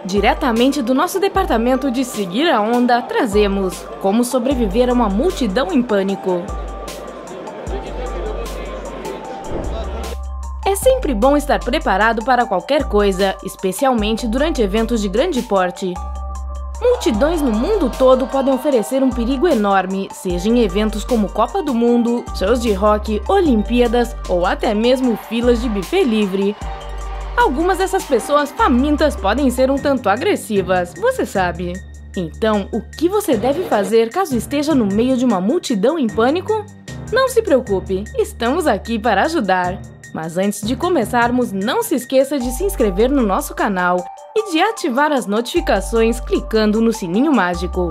Diretamente do nosso departamento de Seguir a Onda, trazemos Como Sobreviver a uma Multidão em Pânico. É sempre bom estar preparado para qualquer coisa, especialmente durante eventos de grande porte. Multidões no mundo todo podem oferecer um perigo enorme, seja em eventos como Copa do Mundo, shows de rock, Olimpíadas ou até mesmo filas de buffet livre. Algumas dessas pessoas famintas podem ser um tanto agressivas, você sabe. Então, o que você deve fazer caso esteja no meio de uma multidão em pânico? Não se preocupe, estamos aqui para ajudar. Mas antes de começarmos, não se esqueça de se inscrever no nosso canal e de ativar as notificações clicando no sininho mágico.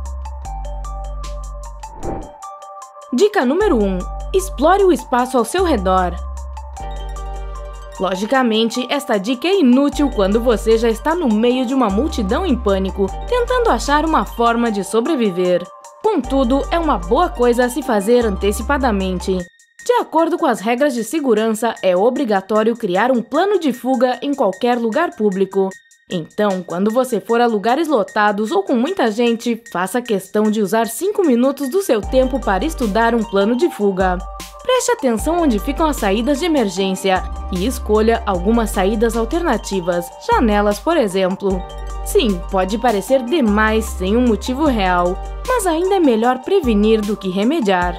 Dica número 1. Explore o espaço ao seu redor. Logicamente, esta dica é inútil quando você já está no meio de uma multidão em pânico, tentando achar uma forma de sobreviver. Contudo, é uma boa coisa a se fazer antecipadamente. De acordo com as regras de segurança, é obrigatório criar um plano de fuga em qualquer lugar público. Então, quando você for a lugares lotados ou com muita gente, faça questão de usar 5 minutos do seu tempo para estudar um plano de fuga. Preste atenção onde ficam as saídas de emergência e escolha algumas saídas alternativas, janelas, por exemplo. Sim, pode parecer demais sem um motivo real, mas ainda é melhor prevenir do que remediar.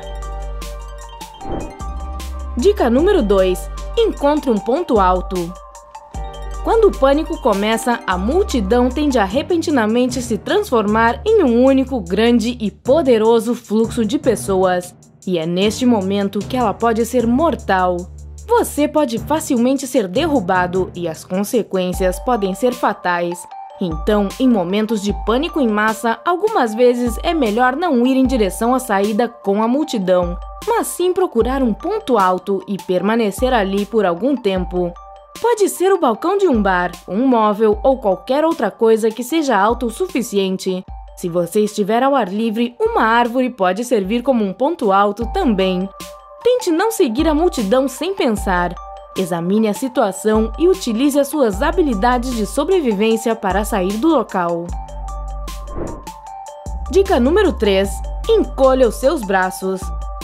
Dica número 2. Encontre um ponto alto. Quando o pânico começa, a multidão tende a repentinamente se transformar em um único, grande e poderoso fluxo de pessoas. E é neste momento que ela pode ser mortal. Você pode facilmente ser derrubado e as consequências podem ser fatais. Então, em momentos de pânico em massa, algumas vezes é melhor não ir em direção à saída com a multidão, mas sim procurar um ponto alto e permanecer ali por algum tempo. Pode ser o balcão de um bar, um móvel ou qualquer outra coisa que seja alto o suficiente. Se você estiver ao ar livre, uma árvore pode servir como um ponto alto também. Tente não seguir a multidão sem pensar. Examine a situação e utilize as suas habilidades de sobrevivência para sair do local. Dica número 3. Encolha os seus braços.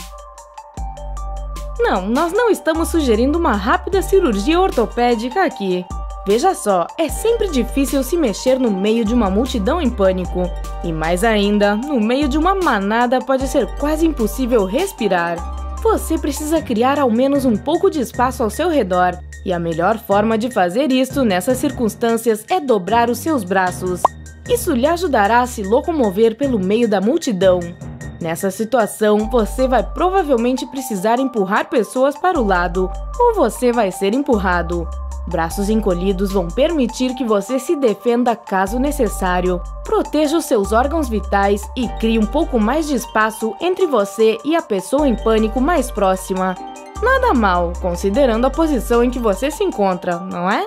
Não, nós não estamos sugerindo uma rápida cirurgia ortopédica aqui. Veja só, é sempre difícil se mexer no meio de uma multidão em pânico. E mais ainda, no meio de uma manada pode ser quase impossível respirar. Você precisa criar ao menos um pouco de espaço ao seu redor. E a melhor forma de fazer isso nessas circunstâncias é dobrar os seus braços. Isso lhe ajudará a se locomover pelo meio da multidão. Nessa situação, você vai provavelmente precisar empurrar pessoas para o lado, ou você vai ser empurrado. Braços encolhidos vão permitir que você se defenda caso necessário, proteja os seus órgãos vitais e crie um pouco mais de espaço entre você e a pessoa em pânico mais próxima. Nada mal, considerando a posição em que você se encontra, não é?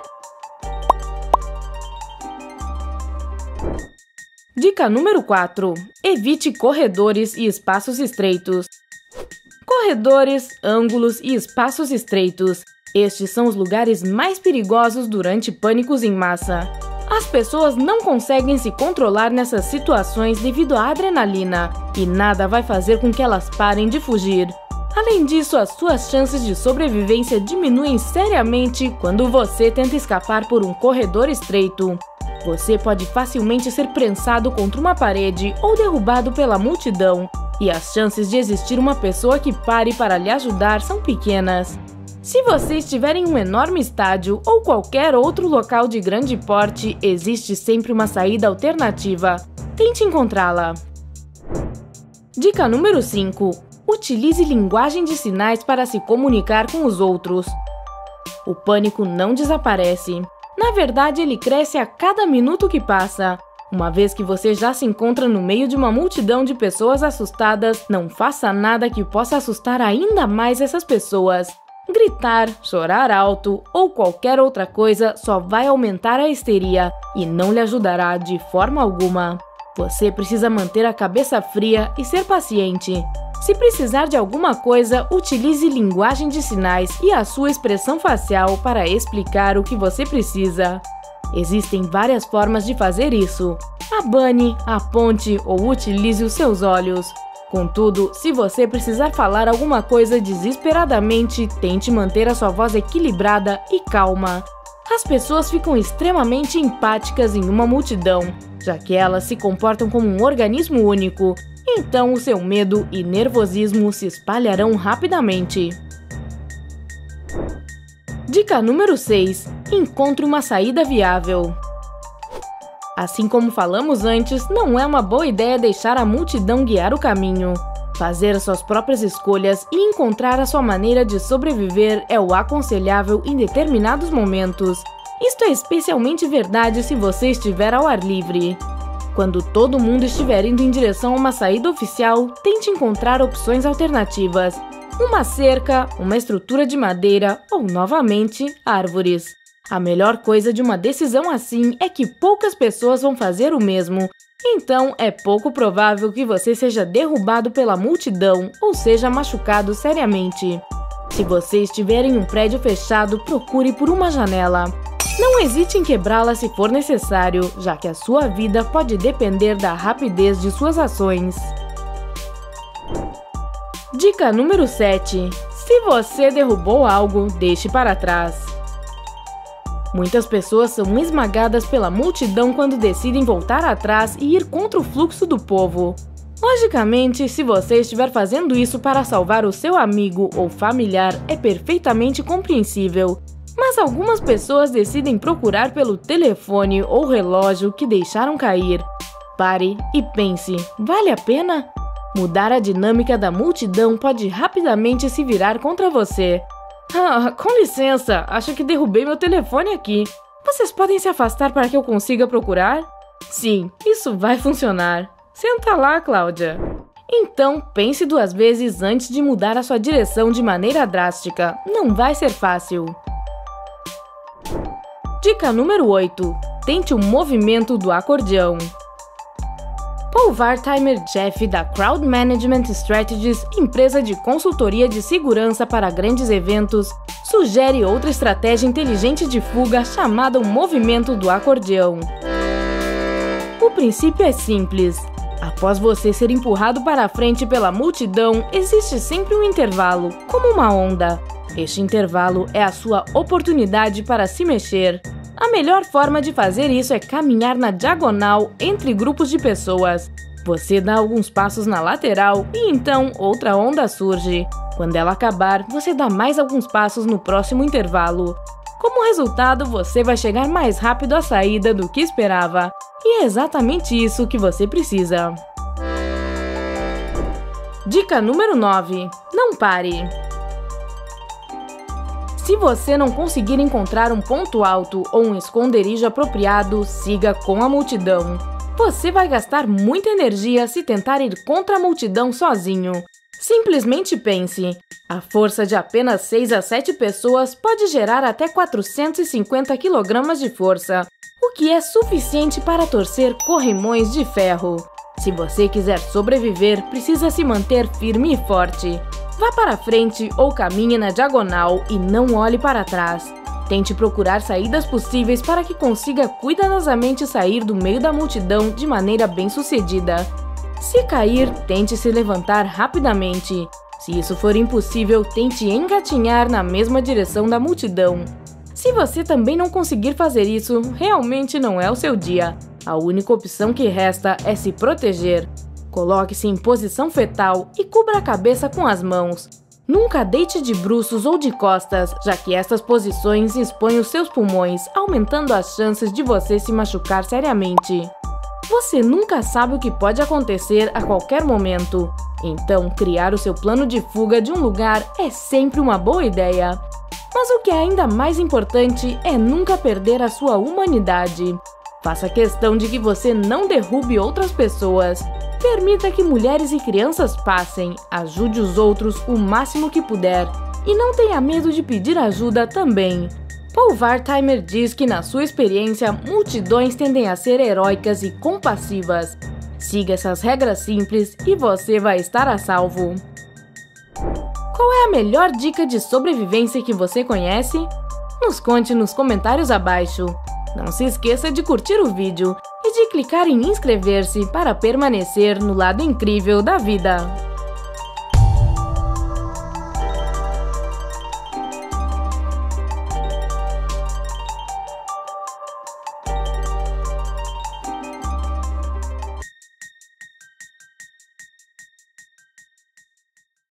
Dica número 4. Evite corredores e espaços estreitos. Corredores, ângulos e espaços estreitos. Estes são os lugares mais perigosos durante pânicos em massa. As pessoas não conseguem se controlar nessas situações devido à adrenalina, e nada vai fazer com que elas parem de fugir. Além disso, as suas chances de sobrevivência diminuem seriamente quando você tenta escapar por um corredor estreito. Você pode facilmente ser prensado contra uma parede ou derrubado pela multidão, e as chances de existir uma pessoa que pare para lhe ajudar são pequenas. Se você estiver em um enorme estádio ou qualquer outro local de grande porte, existe sempre uma saída alternativa. Tente encontrá-la. Dica número 5. Utilize linguagem de sinais para se comunicar com os outros. O pânico não desaparece. Na verdade, ele cresce a cada minuto que passa. Uma vez que você já se encontra no meio de uma multidão de pessoas assustadas, não faça nada que possa assustar ainda mais essas pessoas. Gritar, chorar alto ou qualquer outra coisa só vai aumentar a histeria e não lhe ajudará de forma alguma. Você precisa manter a cabeça fria e ser paciente. Se precisar de alguma coisa, utilize linguagem de sinais e a sua expressão facial para explicar o que você precisa. Existem várias formas de fazer isso. Abane, aponte ou utilize os seus olhos. Contudo, se você precisar falar alguma coisa desesperadamente, tente manter a sua voz equilibrada e calma. As pessoas ficam extremamente empáticas em uma multidão, já que elas se comportam como um organismo único, então o seu medo e nervosismo se espalharão rapidamente. Dica número 6. Encontre uma saída viável. Assim como falamos antes, não é uma boa ideia deixar a multidão guiar o caminho. Fazer as suas próprias escolhas e encontrar a sua maneira de sobreviver é o aconselhável em determinados momentos. Isto é especialmente verdade se você estiver ao ar livre. Quando todo mundo estiver indo em direção a uma saída oficial, tente encontrar opções alternativas. Uma cerca, uma estrutura de madeira ou, novamente, árvores. A melhor coisa de uma decisão assim é que poucas pessoas vão fazer o mesmo. Então, é pouco provável que você seja derrubado pela multidão ou seja machucado seriamente. Se você estiver em um prédio fechado, procure por uma janela. Não hesite em quebrá-la se for necessário, já que a sua vida pode depender da rapidez de suas ações. Dica número 7. Se você derrubou algo, deixe para trás. Muitas pessoas são esmagadas pela multidão quando decidem voltar atrás e ir contra o fluxo do povo. Logicamente, se você estiver fazendo isso para salvar o seu amigo ou familiar, é perfeitamente compreensível. Mas algumas pessoas decidem procurar pelo telefone ou relógio que deixaram cair. Pare e pense, vale a pena? Mudar a dinâmica da multidão pode rapidamente se virar contra você. Com licença, acho que derrubei meu telefone aqui. Vocês podem se afastar para que eu consiga procurar? Sim, isso vai funcionar. Senta lá, Cláudia. Então, pense 2 vezes antes de mudar a sua direção de maneira drástica. Não vai ser fácil. Dica número 8. Tente o movimento do acordeão. Paul Wartheimer Jeff, da Crowd Management Strategies, empresa de consultoria de segurança para grandes eventos, sugere outra estratégia inteligente de fuga chamada o movimento do acordeão. O princípio é simples. Após você ser empurrado para a frente pela multidão, existe sempre um intervalo, como uma onda. Este intervalo é a sua oportunidade para se mexer. A melhor forma de fazer isso é caminhar na diagonal entre grupos de pessoas. Você dá alguns passos na lateral e então outra onda surge. Quando ela acabar, você dá mais alguns passos no próximo intervalo. Como resultado, você vai chegar mais rápido à saída do que esperava. E é exatamente isso que você precisa. Dica número 9. Não pare. Se você não conseguir encontrar um ponto alto ou um esconderijo apropriado, siga com a multidão. Você vai gastar muita energia se tentar ir contra a multidão sozinho. Simplesmente pense, a força de apenas 6 a 7 pessoas pode gerar até 450 kg de força, o que é suficiente para torcer corrimões de ferro. Se você quiser sobreviver, precisa se manter firme e forte. Vá para frente ou caminhe na diagonal e não olhe para trás. Tente procurar saídas possíveis para que consiga cuidadosamente sair do meio da multidão de maneira bem-sucedida. Se cair, tente se levantar rapidamente. Se isso for impossível, tente engatinhar na mesma direção da multidão. Se você também não conseguir fazer isso, realmente não é o seu dia. A única opção que resta é se proteger. Coloque-se em posição fetal e cubra a cabeça com as mãos. Nunca deite de bruços ou de costas, já que essas posições expõem os seus pulmões, aumentando as chances de você se machucar seriamente. Você nunca sabe o que pode acontecer a qualquer momento. Então, criar o seu plano de fuga de um lugar é sempre uma boa ideia. Mas o que é ainda mais importante é nunca perder a sua humanidade. Faça questão de que você não derrube outras pessoas. Permita que mulheres e crianças passem, ajude os outros o máximo que puder e não tenha medo de pedir ajuda também. Paul Wartheimer diz que, na sua experiência, multidões tendem a ser heróicas e compassivas. Siga essas regras simples e você vai estar a salvo. Qual é a melhor dica de sobrevivência que você conhece? Nos conte nos comentários abaixo. Não se esqueça de curtir o vídeo e de clicar em inscrever-se para permanecer no lado incrível da vida.